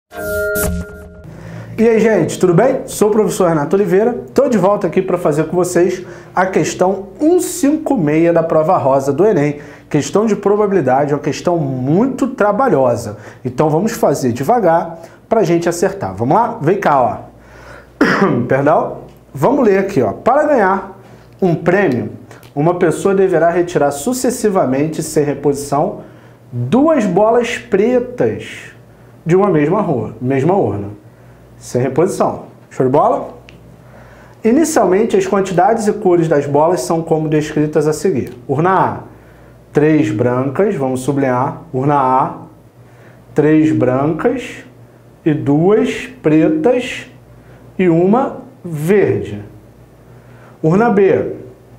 E aí, gente, tudo bem? Sou o professor Renato Oliveira, estou de volta aqui para fazer com vocês a questão 156 da prova rosa do Enem. Questão de probabilidade, uma questão muito trabalhosa. Então vamos fazer devagar para a gente acertar. Vamos lá? Vem cá, ó. Perdão? Vamos ler aqui, ó. Para ganhar um prêmio, uma pessoa deverá retirar sucessivamente, sem reposição, 2 bolas pretas de uma mesma urna. Sem reposição. Show de bola? Inicialmente, as quantidades e cores das bolas são como descritas a seguir. Urna A, 3 brancas, vamos sublinhar. Urna A, 3 brancas e 2 pretas e uma verde. Urna B,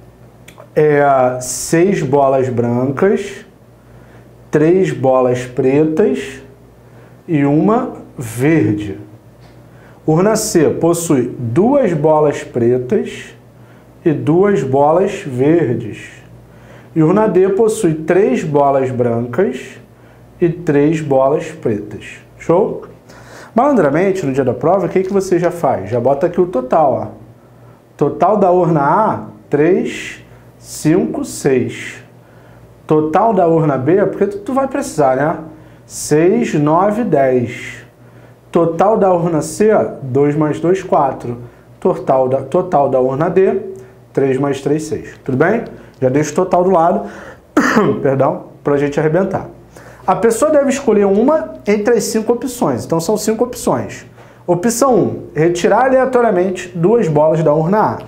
6 bolas brancas, 3 bolas pretas e uma verde. Urna C possui 2 bolas pretas e 2 bolas verdes. E urna D possui 3 bolas brancas e 3 bolas pretas. Show? Malandramente, no dia da prova, o que você já faz? Já bota aqui o total, ó. Total da urna A, 3, 5, 6. Total da urna B, porque tu vai precisar, né? 6, 9, 10. Total da urna C, 2 mais 2, 4. Total da urna D, 3 mais 3, 6. Tudo bem? Já deixo o total do lado, perdão, para a gente arrebentar. A pessoa deve escolher uma entre as 5 opções. Então são 5 opções. Opção 1, retirar aleatoriamente 2 bolas da urna A.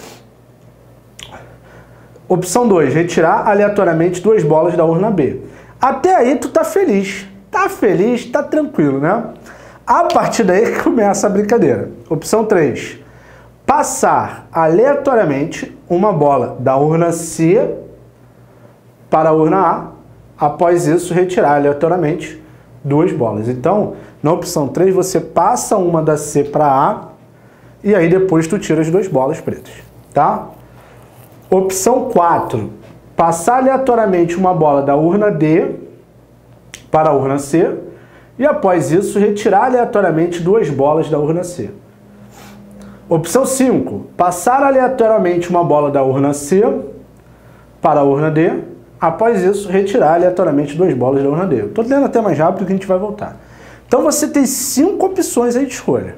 Opção 2, retirar aleatoriamente 2 bolas da urna B. Até aí tu tá feliz. Tá feliz, tá tranquilo, né? A partir daí que começa a brincadeira. Opção 3. Passar aleatoriamente uma bola da urna C para a urna A. Após isso, retirar aleatoriamente 2 bolas. Então, na opção 3, você passa uma da C para A e aí depois tu tira as 2 bolas pretas. Tá? Opção 4. Passar aleatoriamente uma bola da urna D para a urna C. E após isso, retirar aleatoriamente 2 bolas da urna C. Opção 5. Passar aleatoriamente uma bola da urna C para a urna D. Após isso, retirar aleatoriamente 2 bolas da urna D. Estou lendo até mais rápido que a gente vai voltar. Então você tem 5 opções aí de escolha.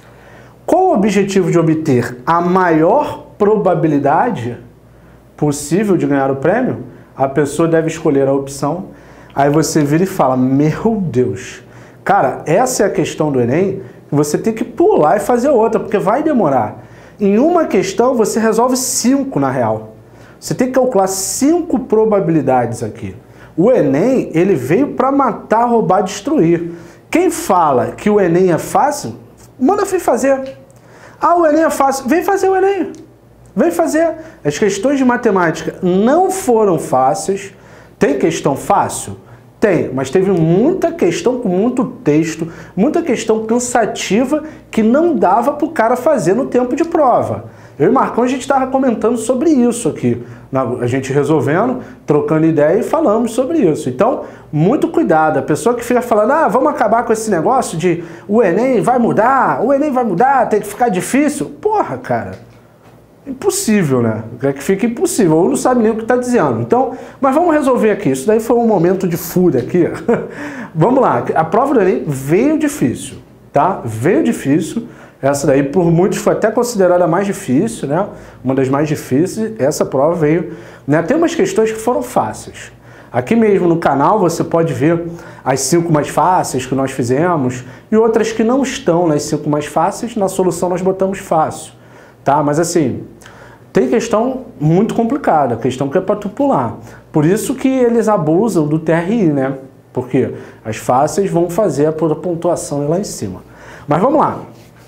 Com o objetivo de obter a maior probabilidade possível de ganhar o prêmio, a pessoa deve escolher a opção. Aí você vira e fala, meu Deus, cara, essa é a questão do Enem, você tem que pular e fazer outra, porque vai demorar. Em uma questão você resolve 5 na real. Você tem que calcular 5 probabilidades aqui. O Enem, ele veio para matar, roubar, destruir. Quem fala que o Enem é fácil, manda vir fazer. Ah, o Enem é fácil, vem fazer o Enem. Vem fazer. As questões de matemática não foram fáceis. Tem questão fácil? Tem, mas teve muita questão com muito texto, muita questão cansativa que não dava para o cara fazer no tempo de prova. Eu e o Marcão, a gente estava comentando sobre isso aqui, a gente resolvendo, trocando ideia e falamos sobre isso. Então, muito cuidado. A pessoa que fica falando, ah, vamos acabar com esse negócio de o Enem vai mudar, tem que ficar difícil. Porra, cara. Impossível, né? É que fica impossível, ou não sabe nem o que está dizendo. Então, mas vamos resolver aqui. Isso daí foi um momento de fúria aqui. Vamos lá. A prova do Enem veio difícil, tá? Veio difícil. Essa daí, por muitos, foi até considerada a mais difícil, né? Uma das mais difíceis. Essa prova veio, né? Tem umas questões que foram fáceis. Aqui mesmo no canal você pode ver as 5 mais fáceis que nós fizemos e outras que não estão nas 5 mais fáceis. Na solução nós botamos fácil. Tá? Mas assim, tem questão muito complicada, questão que é para tu pular. Por isso que eles abusam do TRI, né? Porque as fáceis vão fazer a pontuação lá em cima. Mas vamos lá.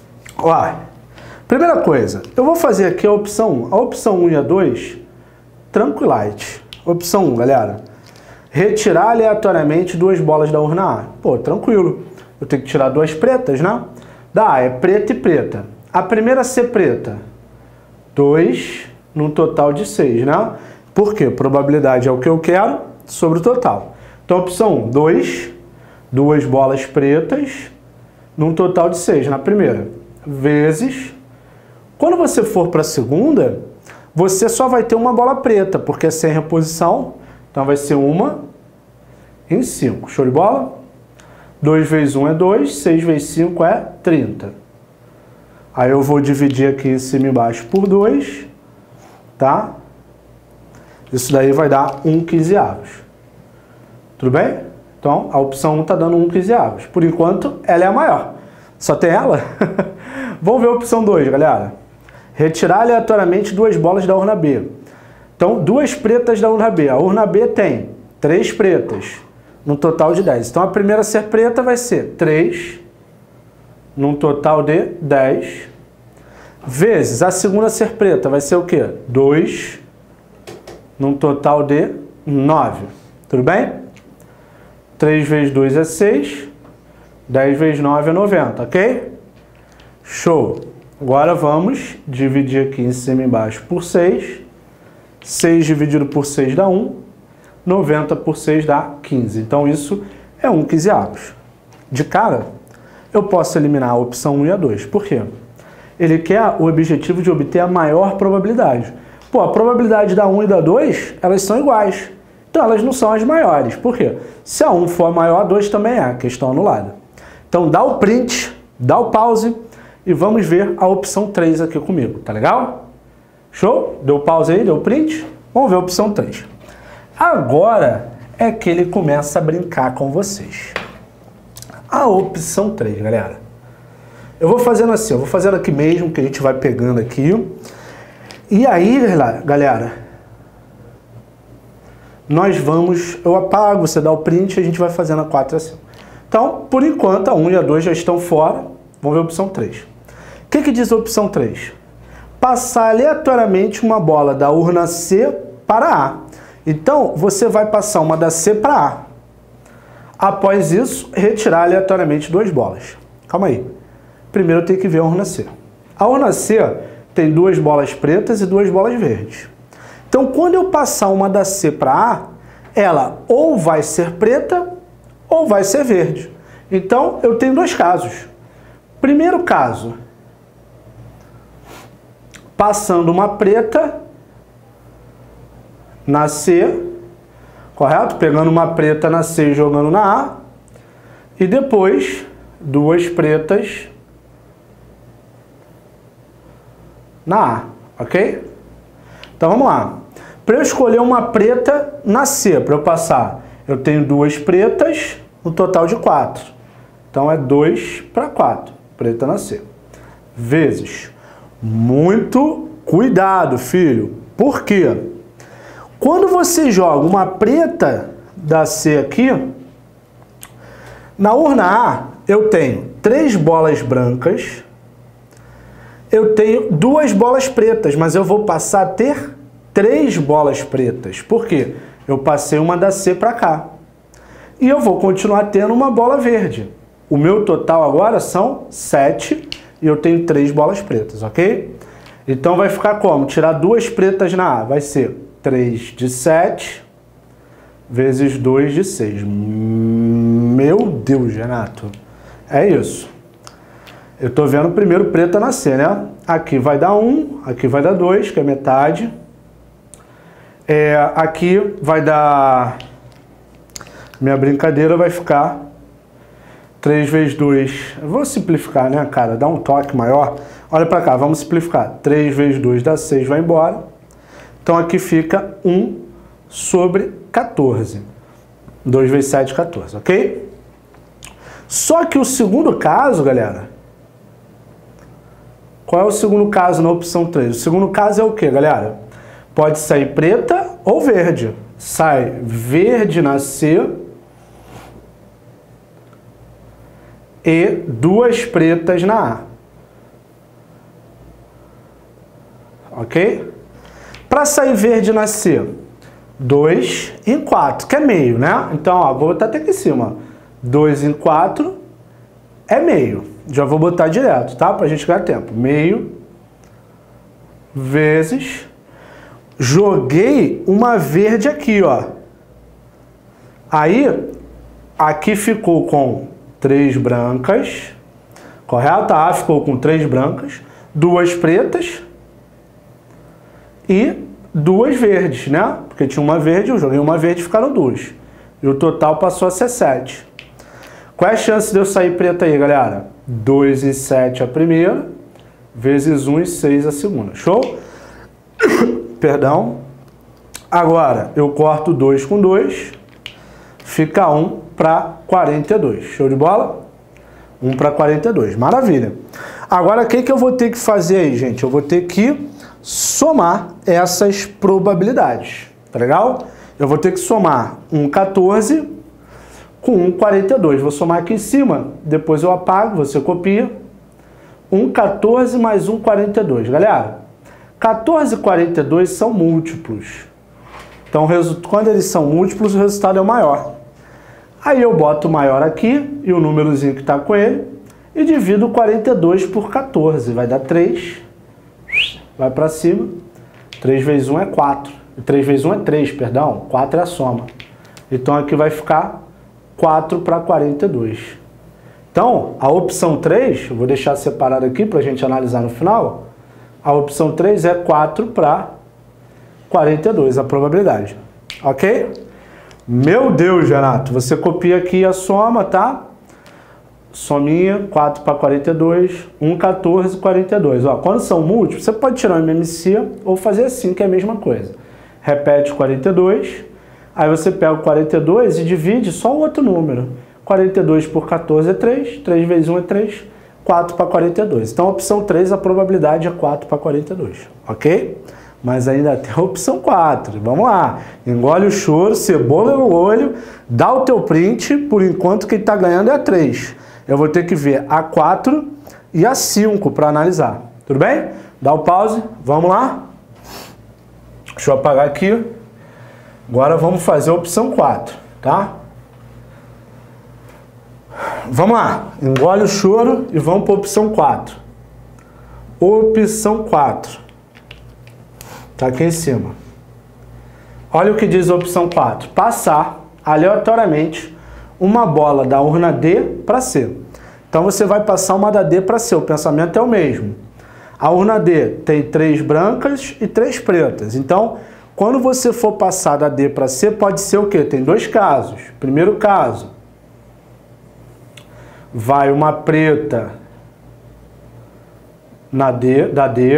Ó, primeira coisa, eu vou fazer aqui a opção 1. A opção 1 e a 2, tranquilite. Opção 1, galera. Retirar aleatoriamente 2 bolas da urna A. Pô, tranquilo. Eu tenho que tirar 2 pretas, né? Da A é preta e preta. A primeira ser preta, 2 num total de 6, né? Por quê? Probabilidade é o que eu quero sobre o total. Então, opção 1, 2 bolas pretas num total de 6 na primeira, vezes... Quando você for para a segunda, você só vai ter uma bola preta, porque é sem reposição, então vai ser 1 em 5. Show de bola? 2 vezes 1 é 2, 6 vezes 5 é 30. Aí eu vou dividir aqui em cima e embaixo por 2, tá? Isso daí vai dar 1/15. Tudo bem? Então, a opção 1 está dando 1/15. Por enquanto, ela é a maior. Só tem ela? Vamos ver a opção 2, galera. Retirar aleatoriamente 2 bolas da urna B. Então, 2 pretas da urna B. A urna B tem 3 pretas, num total de 10. Então, a primeira a ser preta vai ser 3, num total de 10, vezes a segunda a ser preta vai ser o quê? 2, num total de 9. Tudo bem? 3 vezes 2 é 6, 10 vezes 9 é 90, ok? Show! Agora vamos dividir aqui em cima e embaixo por 6. 6 dividido por 6 dá 1. 90 por 6 dá 15. Então isso é 1/15. De cara, eu posso eliminar a opção 1 e a 2. Por quê? Ele quer o objetivo de obter a maior probabilidade. Pô, a probabilidade da 1 e da 2, elas são iguais. Então elas não são as maiores. Por quê? Se a 1 for maior, a 2 também é. Questão anulada. Então dá o print, dá o pause e vamos ver a opção 3 aqui comigo. Tá legal? Show? Deu pause aí, deu print? Vamos ver a opção 3. Agora é que ele começa a brincar com vocês. A opção 3, galera. Eu vou fazendo assim, eu vou fazendo aqui mesmo, que a gente vai pegando aqui. E aí, galera, nós vamos... Eu apago, você dá o print e a gente vai fazendo a 4 assim. Então, por enquanto, a 1 e a 2 já estão fora. Vamos ver a opção 3. O que diz a opção 3? Passar aleatoriamente uma bola da urna C para A. Então, você vai passar uma da C para A. Após isso, retirar aleatoriamente 2 bolas. Calma aí. Primeiro eu tenho que ver a urna C. A urna C tem 2 bolas pretas e 2 bolas verdes. Então, quando eu passar uma da C para A, ela ou vai ser preta ou vai ser verde. Então, eu tenho 2 casos. Primeiro caso, passando uma preta na C, correto? Pegando uma preta na C e jogando na A. E depois, 2 pretas na A, ok? Então vamos lá. Para eu escolher uma preta na C, para eu passar, eu tenho 2 pretas, no total de 4. Então é 2 para 4, preta na C. Vezes. Muito cuidado, filho. Por quê? Quando você joga uma preta da C aqui, na urna A, eu tenho 3 bolas brancas, eu tenho 2 bolas pretas, mas eu vou passar a ter 3 bolas pretas. Por quê? Eu passei uma da C para cá. E eu vou continuar tendo uma bola verde. O meu total agora são 7 e eu tenho 3 bolas pretas, ok? Então vai ficar como? Tirar 2 pretas na A. Vai ser 3 de 7 vezes 2 de 6. Meu Deus, Renato. É isso. Eu estou vendo primeiro preta na C, né? Aqui vai dar 1, aqui vai dar 2, que é metade. Aqui vai dar... Minha brincadeira vai ficar 3 vezes 2. Eu vou simplificar, né, cara? Dá um toque maior. Olha para cá, vamos simplificar. 3 vezes 2 dá 6, vai embora. Então aqui fica 1 sobre 14. 2 vezes 7, 14, ok? Só que o segundo caso, galera... Qual é o segundo caso na opção 3? O segundo caso é o que, galera? Pode sair preta ou verde. Sai verde na C e 2 pretas na A. Ok? Para sair verde na C, 2 em 4, que é meio, né? Então, ó, vou botar até aqui em cima. 2 em 4 é meio. Já vou botar direto, tá? Pra gente ganhar tempo. Meio vezes... Joguei uma verde aqui, ó. Aí, aqui ficou com 3 brancas Correto? A A ficou com 3 brancas, 2 pretas e 2 verdes, né? Porque tinha uma verde, eu joguei uma verde e ficaram 2. E o total passou a ser 7. Qual é a chance de eu sair preta aí, galera? 2 e 7 a primeira, vezes 1 e 6 a segunda. Show? Perdão. Agora, eu corto 2 com 2, fica 1 para 42. Show de bola? 1 para 42. Maravilha. Agora, o que eu vou ter que fazer aí, gente? Eu vou ter que somar essas probabilidades. Tá legal? Eu vou ter que somar um 14 com um 42. Vou somar aqui em cima, depois eu apago, você copia. Um 14 mais um 42. Galera, 14 e 42 são múltiplos. Então, quando eles são múltiplos, o resultado é o maior. Aí eu boto o maior aqui e o númerozinho que está com ele e divido 42 por 14. Vai dar 3. Vai para cima. 3 vezes 1 é 4. 3 vezes 1 é 3, perdão. 4 é a soma. Então aqui vai ficar 4 para 42. Então, a opção 3, eu vou deixar separado aqui para a gente analisar no final. A opção 3 é 4 para 42, a probabilidade. Ok? Meu Deus, Renato, você copia aqui a soma, tá? Sominha, 4 para 42, 1, 14, 42. Ó, quando são múltiplos, você pode tirar o MMC ou fazer assim, que é a mesma coisa. Repete 42, aí você pega o 42 e divide só o outro número. 42 por 14 é 3, 3 vezes 1 é 3, 4 para 42. Então, a opção 3, a probabilidade é 4 para 42, ok? Mas ainda tem a opção 4. Vamos lá. Engole o choro, cebola no olho, dá o teu print, por enquanto quem está ganhando é a 3. Eu vou ter que ver a 4 e a 5 para analisar. Tudo bem? Dá o pause, vamos lá. Deixa eu apagar aqui. Agora vamos fazer a opção 4, tá? Vamos lá. Engole o choro e vamos para a opção 4. Opção 4. Tá aqui em cima. Olha o que diz a opção 4. Passar aleatoriamente uma bola da urna D para C. Então você vai passar uma da D para C. O pensamento é o mesmo. A urna D tem 3 brancas e 3 pretas. Então, quando você for passar da D para C, pode ser o quê? Tem 2 casos. Primeiro caso, vai uma preta na D, da D,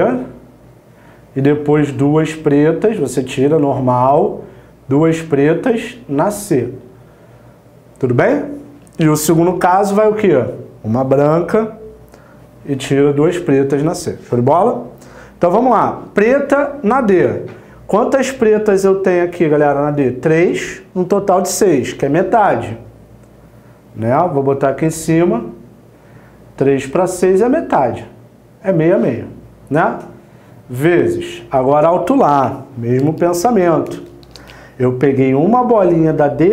e depois 2 pretas, você tira normal, 2 pretas na C. Tudo bem? E o segundo caso vai o quê? Uma branca e tira 2 pretas na C. Show de bola? Então vamos lá. Preta na D. Quantas pretas eu tenho aqui, galera, na D? 3, um total de 6, que é metade. Né? Vou botar aqui em cima. 3 para 6 é metade. É meio a meio. Né? Vezes. Agora alto lá. Mesmo pensamento. Eu peguei uma bolinha da D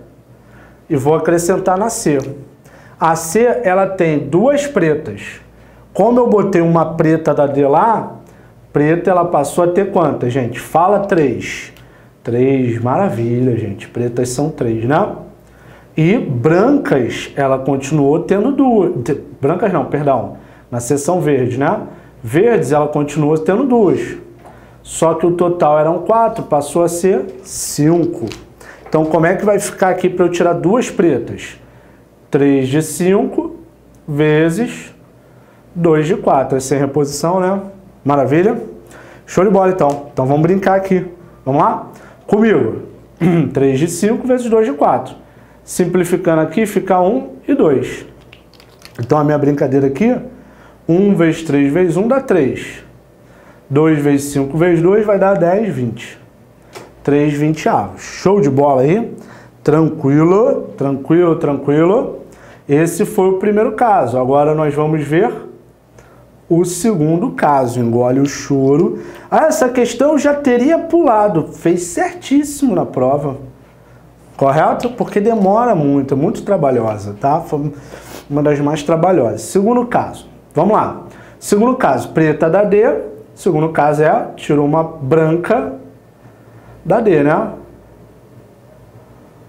e vou acrescentar na C. A C, ela tem 2 pretas. Como eu botei uma preta da D lá, preta ela passou a ter quantas, gente? Fala 3. 3, maravilha, gente. Pretas são 3, né? E brancas, ela continuou tendo 2. Brancas não, perdão. Na seção verde, né? Verdes, ela continuou tendo 2. Só que o total eram 4, passou a ser 5. Então, como é que vai ficar aqui para eu tirar 2 pretas? 3 de 5 vezes 2 de 4. É sem reposição, né? Maravilha? Show de bola, então. Então, vamos brincar aqui. Vamos lá? Comigo. 3 de 5 vezes 2 de 4. Simplificando aqui, fica 1 e 2. Então, a minha brincadeira aqui, 1 vezes 3 vezes 1 dá 3. 2 vezes 5 vezes 2 vai dar 10, 20. 3 20avos. Show de bola aí? Tranquilo, tranquilo, tranquilo. Esse foi o primeiro caso. Agora nós vamos ver o segundo caso. Engole o choro. Ah, essa questão eu já teria pulado. Fez certíssimo na prova. Correto? Porque demora muito, é muito trabalhosa, tá? Foi uma das mais trabalhosas. Segundo caso. Vamos lá. Segundo caso, preta da D. Segundo caso tirou uma branca da D, né?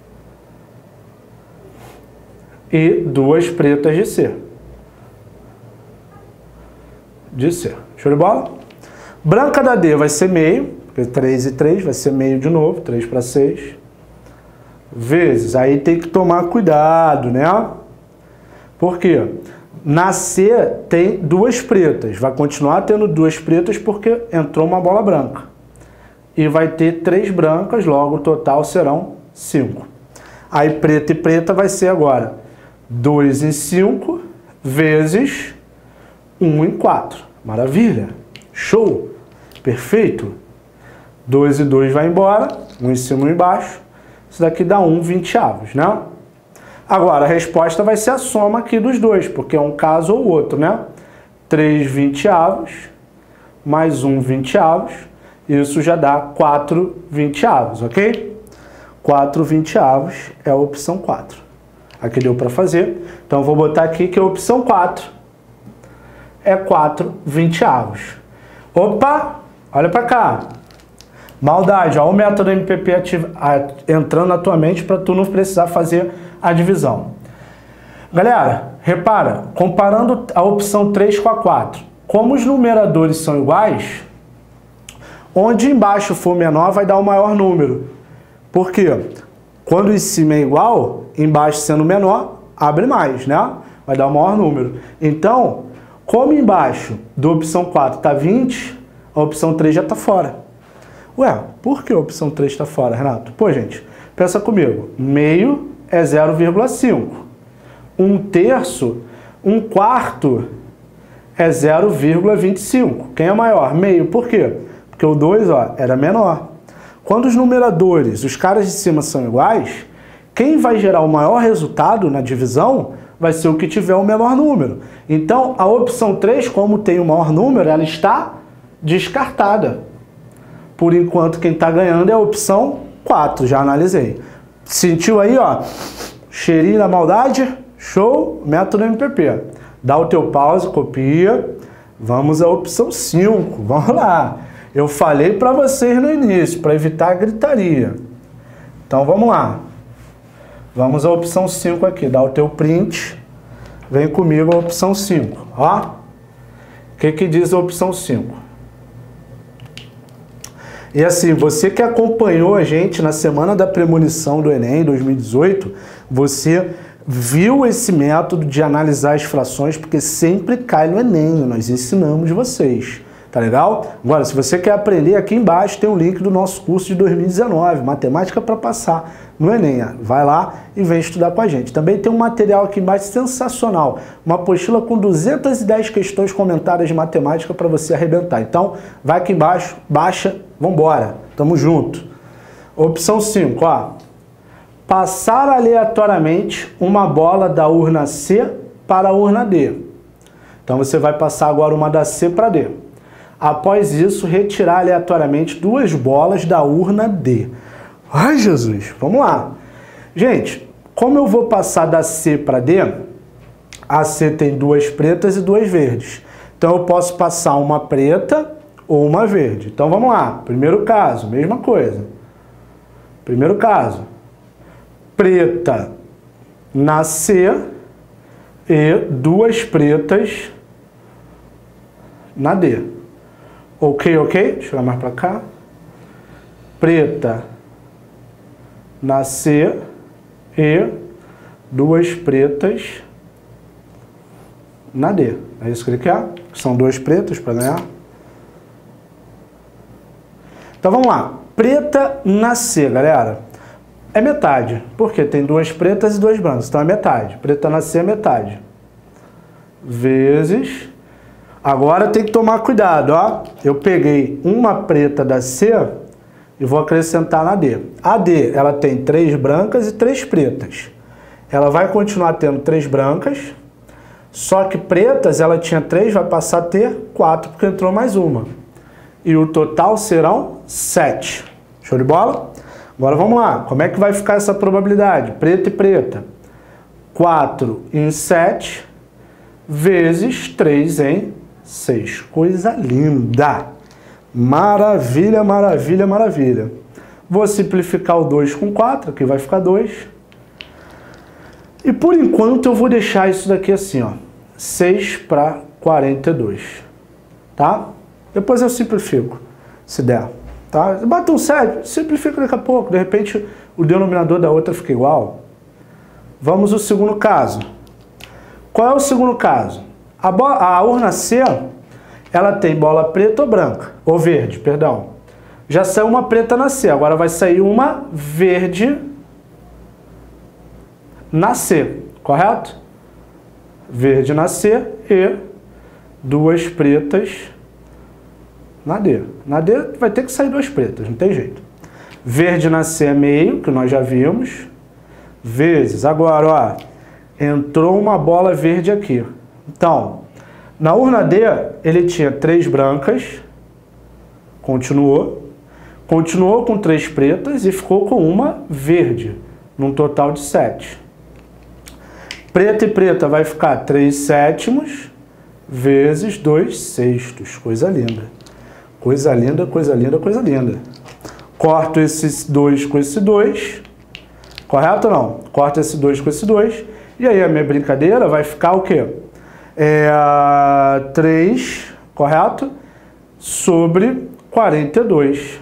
E 2 pretas de C. de C. Show de bola? Branca da D vai ser meio, porque 3 e 3 vai ser meio de novo, 3 para 6. Vezes, aí tem que tomar cuidado, né? Por quê? Na C tem duas pretas, vai continuar tendo duas pretas porque entrou uma bola branca. E vai ter 3 brancas, logo o total serão 5. Aí preta e preta vai ser agora 2 em 5 vezes 1 em 4. Maravilha! Show! Perfeito! 2 e 2 vai embora, 1 em cima e 1 embaixo. Isso daqui dá 1 20avos, né? Agora, a resposta vai ser a soma aqui dos dois, porque é um caso ou outro, né? 3 20avos mais 1 20avos, isso já dá 4 20avos, ok? 4 20avos é a opção 4. Aqui deu para fazer, então eu vou botar aqui que a opção 4 é 4 20avos. Opa, olha para cá. Maldade, ó, o método MPP entrando na tua mente para tu não precisar fazer a divisão. Galera, repara, comparando a opção 3 com a 4, como os numeradores são iguais, onde embaixo for menor vai dar o maior número. Por quê? Quando em cima é igual, embaixo sendo menor, abre mais, né? Vai dar o maior número. Então, como embaixo da opção 4 está 20, a opção 3 já está fora. Ué, por que a opção 3 está fora, Renato? Pô, gente, pensa comigo. Meio é 0,5. 1/3, 1/4 é 0,25. Quem é maior? Meio. Por quê? Porque o 2, ó, era menor. Quando os numeradores, os caras de cima são iguais, quem vai gerar o maior resultado na divisão vai ser o que tiver o menor número. Então, a opção 3, como tem o maior número, ela está descartada. Por enquanto, quem está ganhando é a opção 4, já analisei. Sentiu aí, ó? Cheirinho da maldade? Show! Método MPP. Dá o teu pause, copia. Vamos à opção 5. Vamos lá. Eu falei para vocês no início, para evitar a gritaria. Então, vamos lá. Vamos à opção 5 aqui. Dá o teu print. Vem comigo a opção 5. Ó. O que diz a opção 5? E assim, você que acompanhou a gente na semana da premonição do Enem 2018, você viu esse método de analisar as frações, porque sempre cai no Enem, nós ensinamos vocês, tá legal? Agora, se você quer aprender, aqui embaixo tem um link do nosso curso de 2019, Matemática para Passar no Enem. Vai lá e vem estudar com a gente. Também tem um material aqui embaixo sensacional, uma apostila com 210 questões comentadas de matemática para você arrebentar. Então, vai aqui embaixo, baixa, vambora, tamo junto. Opção 5, ó. Passar aleatoriamente uma bola da urna C para a urna D. Então, você vai passar agora uma da C para D. Após isso, retirar aleatoriamente 2 bolas da urna D. Ai, Jesus! Vamos lá. Gente, como eu vou passar da C para D, a C tem 2 pretas e 2 verdes. Então, eu posso passar uma preta ou uma verde. Então, vamos lá. Primeiro caso, mesma coisa. Primeiro caso. Preta na C e 2 pretas na D. Ok, ok? Deixa eu ir mais para cá. Preta na C e 2 pretas na D. É isso que ele quer? São 2 pretas para ganhar. Então vamos lá. Preta na C, galera. É metade. Porque tem 2 pretas e 2 brancos. Então é metade. Preta na C é metade. Vezes. Agora tem que tomar cuidado, ó. Eu peguei uma preta da C e vou acrescentar na D. A D, ela tem 3 brancas e 3 pretas. Ela vai continuar tendo 3 brancas, só que pretas, ela tinha 3, vai passar a ter 4, porque entrou mais uma. E o total serão 7. Show de bola? Agora vamos lá. Como é que vai ficar essa probabilidade? Preta e preta. 4 em 7 vezes 3 em 6. Coisa linda! Maravilha, maravilha, maravilha. Vou simplificar o 2 com 4, aqui vai ficar 2. E por enquanto eu vou deixar isso daqui assim, ó. 6 para 42. tá? Depois eu simplifico, se der, tá? Bota um 7, simplifica daqui a pouco, de repente o denominador da outra fica igual. Vamos ao segundo caso. Qual é o segundo caso? A urna C, ela tem bola preta ou branca? Ou verde, perdão. Já saiu uma preta na C, agora vai sair uma verde na C, correto? Verde na C e duas pretas na D. Na D vai ter que sair duas pretas, não tem jeito. Verde na C é meio, que nós já vimos, vezes. Agora, ó, entrou uma bola verde aqui. Então, na urna D, ele tinha 3 brancas, continuou com 3 pretas e ficou com uma verde, num total de 7. Preta e preta vai ficar 3 sétimos vezes 2 sextos. Coisa linda. Coisa linda, coisa linda, coisa linda. Corto esses 2 com esse 2. Correto ou não? Corto esse 2 com esse 2. E aí a minha brincadeira vai ficar o quê? 3, correto? Sobre 42.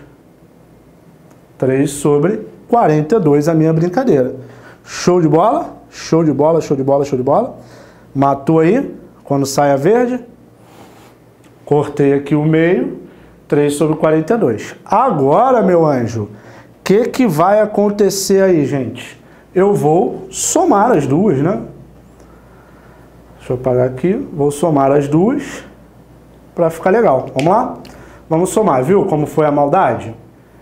3 sobre 42 a minha brincadeira. Show de bola? Show de bola, show de bola, show de bola. Matou aí, quando sai a verde. Cortei aqui o meio, 3 sobre 42. Agora, meu anjo, o que vai acontecer aí, gente? Eu vou somar as duas, né? Deixa eu apagar aqui. Vou somar as duas para ficar legal. Vamos lá? Vamos somar, viu como foi a maldade?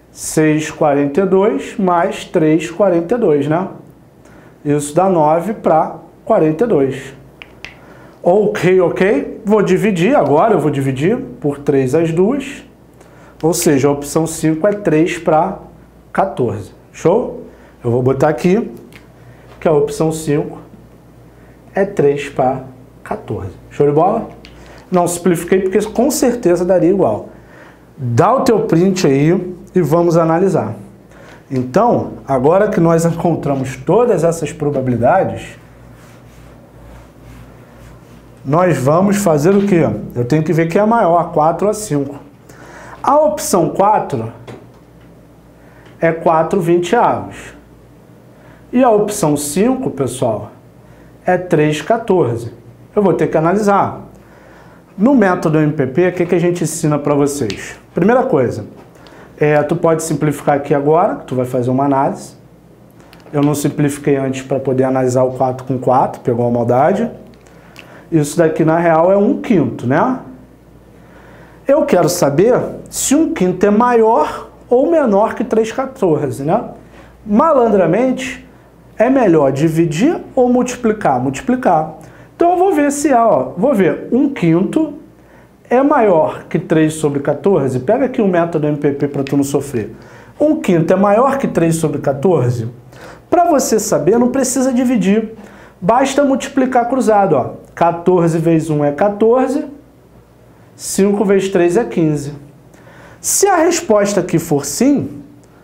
6,42 mais 3,42, né? Isso dá 9 para 42. Ok, ok. Vou dividir, agora eu vou dividir por 3 as duas. Ou seja, a opção 5 é 3 para 14. Show? Eu vou botar aqui que a opção 5 é 3 para 14. Show de bola? Não simplifiquei porque com certeza daria igual. Dá o teu print aí e vamos analisar. Então, agora que nós encontramos todas essas probabilidades, nós vamos fazer o quê? Eu tenho que ver quem é maior, a 4 ou a 5. A opção 4 é 4/20. E a opção 5, pessoal, é 3/14. Eu vou ter que analisar. No método MPP, o que a gente ensina para vocês? Primeira coisa, tu pode simplificar aqui agora, tu vai fazer uma análise. Eu não simplifiquei antes para poder analisar o 4 com 4, pegou a maldade. Isso daqui, na real, é 1/5, né? Eu quero saber se 1/5 é maior ou menor que 3/14, né? Malandramente, é melhor dividir ou multiplicar? Multiplicar. Então, eu vou ver se é, ó, vou ver 1/5 é maior que 3 sobre 14. Pega aqui o método MPP para tu não sofrer. 1/5 é maior que 3 sobre 14? Para você saber, não precisa dividir. Basta multiplicar cruzado, ó. 14 vezes 1 é 14, 5 vezes 3 é 15. Se a resposta aqui for sim,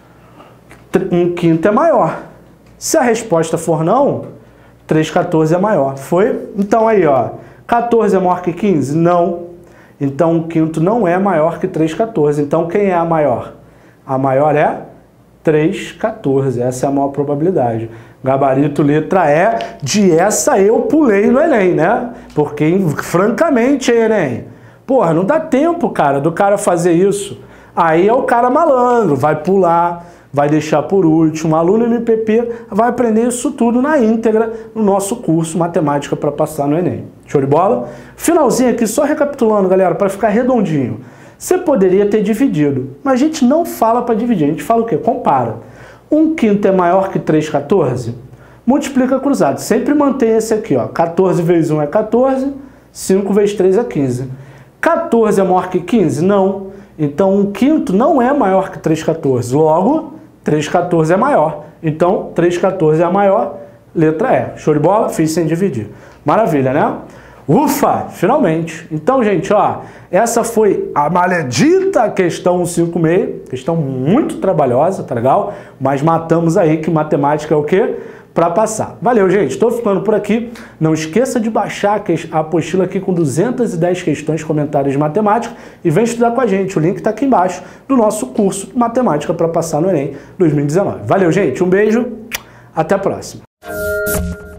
1/5 é maior. Se a resposta for não, 3/14 é maior. Foi? Então aí, ó, 14 é maior que 15? Não. Então 1/5 não é maior que 3/14. Então quem é a maior? A maior é 3/14. Essa é a maior probabilidade. Gabarito letra E, de essa eu pulei no Enem, né? Porque, francamente, Enem, porra, não dá tempo, cara, do cara fazer isso. Aí é o cara malandro, vai pular, vai deixar por último. O aluno MPP vai aprender isso tudo na íntegra no nosso curso Matemática para passar no Enem. Show de bola? Finalzinho aqui, só recapitulando, galera, para ficar redondinho. Você poderia ter dividido, mas a gente não fala para dividir, a gente fala o quê? Compara. 1/5 é maior que 3/14? Multiplica cruzado. Sempre mantém esse aqui, ó. 14 vezes 1 é 14, 5 vezes 3 é 15. 14 é maior que 15? Não. Então 1/5 não é maior que 3/14. Logo, 3/14 é maior. Então 3/14 é a maior, letra E. Show de bola? Fiz sem dividir. Maravilha, né? Ufa, finalmente. Então, gente, ó, essa foi a maledita questão 156, questão muito trabalhosa, tá legal? Mas matamos aí que matemática é o quê? para passar. Valeu, gente. Estou ficando por aqui. Não esqueça de baixar a apostila aqui com 210 questões, comentários de matemática e vem estudar com a gente. O link está aqui embaixo do nosso curso de Matemática para passar no Enem 2019. Valeu, gente. Um beijo. Até a próxima.